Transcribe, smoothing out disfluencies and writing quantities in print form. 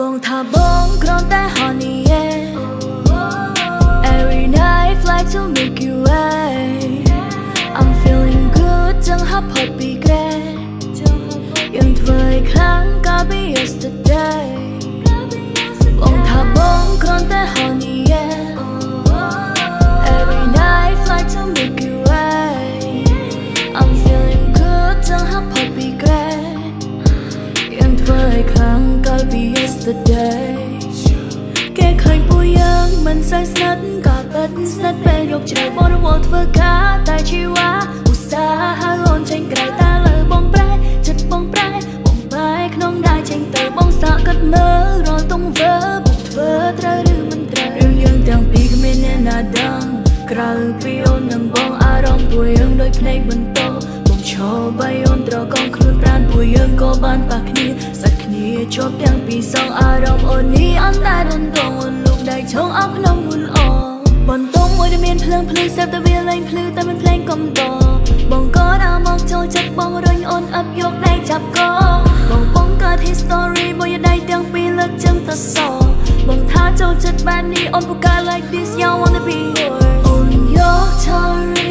បងថាបងគ្រាន់តែ honey yeah every night fly to make you way I'm feeling good ចឹង happy be great យើងធ្វើឲ្យខ្លាំងកាលពី yesterday បងថាបងគ្រាន់តែ honey yeah every night fly to make you way I'm feeling good ចឹង happy be great យើងធ្វើឲ្យខ្លាំងកាលពី yesterday គេឃើញពួកយើងមិនសូវស្និទ្ធក៏ពិតស្និទ្ធពេលយកជ្រៅបងរវល់ធ្វើការតែជីវ៉ាឧស្សាហ៍ហៅអូនចេញក្រៅតែលើបងប្រែចិត្តបងប្រែបងបែកក្នុងដៃចេញទៅបងសាកគិតមើលរាល់ទង្វើបងធ្វើត្រូវឬមិនត្រូវរឿងយើងទាំងពីរគ្មានអ្នកណាដឹងក្រៅពីអូននឹងបងអារម្មណ៍ពួកយើងដូចភ្នែកបន្តបងឈរបីអូនត្រកងខ្លួនប្រានពួកយើងក៏បានប៉ះគ្នាសាច់គ្នាជាប់ទាំងពីរសងអារម្មណ៍អូននេះអន់តែដនដងអូនលោកដៃឈងអោបក្នុងមុនអបន្ទងមួយដែលមានភ្លើងភ្លឺសេពតែវាលែងភ្លឺតែមិនភ្លេងកំដបងក៏ដើរមកចូលចិត្តបងរុញអូនអឹបយកដៃចាប់កបងកើត history មួយដៃទាំងពីរលើកជើងទៅសបងថាចូលចិត្តបែបនេះអូនពូកែ like this y'all wanna be yours អូនយក story